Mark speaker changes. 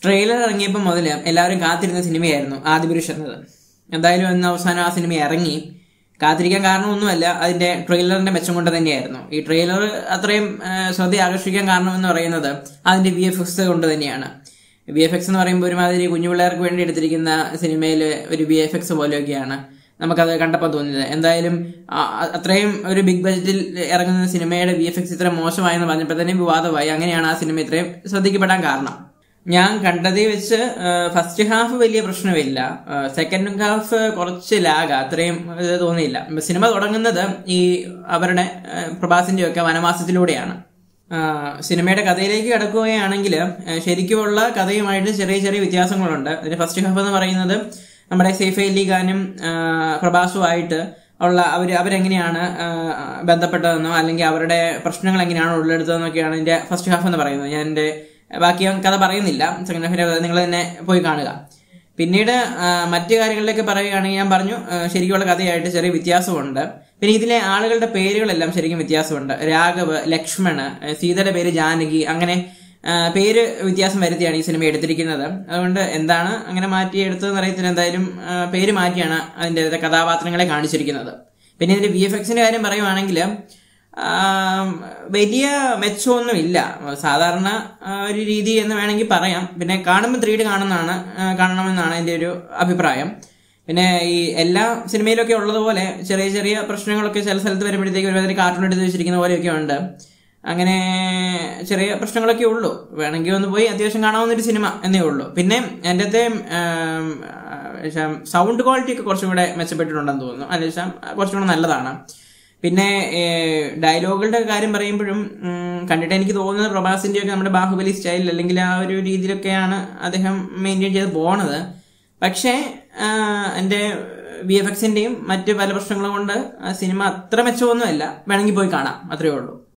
Speaker 1: Trailer ഇറങ്ങിയപ്പോൾ മുതൽ എല്ലാവരും കാത്തിരുന്ന സിനിമയായിരുന്നു ആദിപുരുഷ് എന്നത്. എന്തായാലും ഇന്ന് അവസാനം ആ സിനിമ ഇറങ്ങി. കാത്തിരിക്കാൻ കാരണമൊന്നുമല്ല, അതിന്റെ ട്രെയിലറിന്റെ മെച്ചം കൊണ്ട് തന്നെയായിരുന്നു. ഈ ട്രെയിലർ അത്രയും ശ്രദ്ധ ആകർഷിക്കാൻ കാരണമെന്ന് പറയുന്നത് അതിന്റെ VFX കൊണ്ട് തന്നെയാണ്. VFX എന്ന് പറയുമ്പോൾ ഒരുമാതിരി കുഞ്ഞുപിള്ളേർക്ക് വേണ്ടി എടുത്തിരിക്കുന്ന സിനിമയിൽ ഒരു VFX പോലെയൊക്കെയാണ് നമുക്കത് കണ്ടപ്പോൾ തോന്നിയത്. എന്തായാലും അത്രയും ഒരു ബിഗ് ബഡ്ജറ്റിൽ ഇറങ്ങുന്ന സിനിമയുടെ VFX ഇത്ര മോശമായെന്ന് പറഞ്ഞപ്പോൾ തന്നെ വിവാദമായി. അങ്ങനെയാണ് ആ സിനിമ ഇത്രയും ശ്രദ്ധിക്കപ്പെടാൻ കാരണം. ഞാൻ കണ്ടതിൽ വെച്ച് ഫസ്റ്റ് ഹാഫ് വലിയ പ്രശ്നമില്ല, സെക്കൻഡ് ഹാഫ് കുറച്ച് ലാഗ്, അത്രയും ഇത് തോന്നിയില്ല. സിനിമ തുടങ്ങുന്നത് ഈ അവരുടെ പ്രഭാസിന്റെ ഒക്കെ വനവാസത്തിലൂടെയാണ്. സിനിമയുടെ കഥയിലേക്ക് കടക്കുകയാണെങ്കിൽ ശരിക്കുമുള്ള കഥയുമായിട്ട് ചെറിയ ചെറിയ വ്യത്യാസങ്ങളുണ്ട്. അതിന്റെ ഫസ്റ്റ് ഹാഫ് എന്ന് പറയുന്നത് നമ്മുടെ സൈഫ് ഖാനും പ്രഭാസുമായിട്ട് ഉള്ള അവരെങ്ങനെയാണ് ബന്ധപ്പെട്ടതെന്നോ അല്ലെങ്കിൽ അവരുടെ പ്രശ്നങ്ങൾ എങ്ങനെയാണ് ഉള്ളെടുത്തതെന്നൊക്കെയാണ് ഇതിന്റെ ഫസ്റ്റ് ഹാഫ് എന്ന് പറയുന്നത്. ഞാൻ എന്റെ ബാക്കി കഥ പറയുന്നില്ല, സെക്കൻഡ് ഹാഫിന്റെ കഥ നിങ്ങൾ തന്നെ പോയി കാണുക. പിന്നീട് മറ്റു കാര്യങ്ങളിലേക്ക് പറയുകയാണെങ്കിൽ ഞാൻ പറഞ്ഞു ശരിക്കുള്ള കഥയായിട്ട് ചെറിയ വ്യത്യാസമുണ്ട്. പിന്നെ ഇതിലെ ആളുകളുടെ പേരുകളെല്ലാം ശരിക്കും വ്യത്യാസമുണ്ട്. രാഘവ്, ലക്ഷ്മണ്, സീതയുടെ പേര് ജാനകി, അങ്ങനെ പേര് വ്യത്യാസം വരുത്തിയാണ് ഈ സിനിമ എടുത്തിരിക്കുന്നത്. അതുകൊണ്ട് എന്താണ് അങ്ങനെ മാറ്റിയെടുത്തതെന്ന് അറിയത്തില്ല. എന്തായാലും പേര് മാറ്റിയാണ് അതിന്റെ കഥാപാത്രങ്ങളെ കാണിച്ചിരിക്കുന്നത്. പിന്നെ ഇതിന്റെ VFXന്റെ കാര്യം പറയുവാണെങ്കിൽ വലിയ മെച്ചമൊന്നുമില്ല, സാധാരണ ഒരു രീതി എന്ന് വേണമെങ്കിൽ പറയാം. പിന്നെ കാണുമ്പോൾ 3D കാണണമെന്നാണ് എൻ്റെ ഒരു അഭിപ്രായം. പിന്നെ ഈ എല്ലാ സിനിമയിലൊക്കെ ഉള്ളതുപോലെ ചെറിയ ചെറിയ പ്രശ്നങ്ങളൊക്കെ ചില സ്ഥലത്ത് വരുമ്പോഴത്തേക്ക് ഒരുമാതിരി കാർട്ടൂൺ എടുത്ത് വെച്ചിരിക്കുന്ന പോലെയൊക്കെ ഉണ്ട്. അങ്ങനെ ചെറിയ പ്രശ്നങ്ങളൊക്കെ ഉള്ളൂ. വേണമെങ്കിൽ ഒന്ന് പോയി അത്യാവശ്യം കാണാവുന്നൊരു സിനിമ എന്നേ ഉള്ളൂ. പിന്നെ എൻ്റെ സൗണ്ട് ക്വാളിറ്റി ഒക്കെ കുറച്ചും കൂടെ മെച്ചപ്പെട്ടിട്ടുണ്ടെന്ന് തോന്നുന്നു. അത്യാവശ്യം കുറച്ചും കൂടെ നല്ലതാണ്. പിന്നെ ഡയലോഗുകളുടെ കാര്യം പറയുമ്പോഴും കണ്ടിട്ട് എനിക്ക് തോന്നുന്നത് പ്രഭാസിന്റെ ഒക്കെ നമ്മുടെ ബാഹുബലി സ്റ്റൈൽ അല്ലെങ്കിൽ ആ ഒരു രീതിയിലൊക്കെയാണ് അദ്ദേഹം മെയിൻറ്റെയിൻ ചെയ്ത് പോണത്. പക്ഷേ എൻ്റെ VFXന്റെയും മറ്റ് പല പ്രശ്നങ്ങളും കൊണ്ട് സിനിമ അത്ര മെച്ചമൊന്നുമല്ല. വേണമെങ്കിൽ പോയി കാണാം, അത്രയേ ഉള്ളൂ.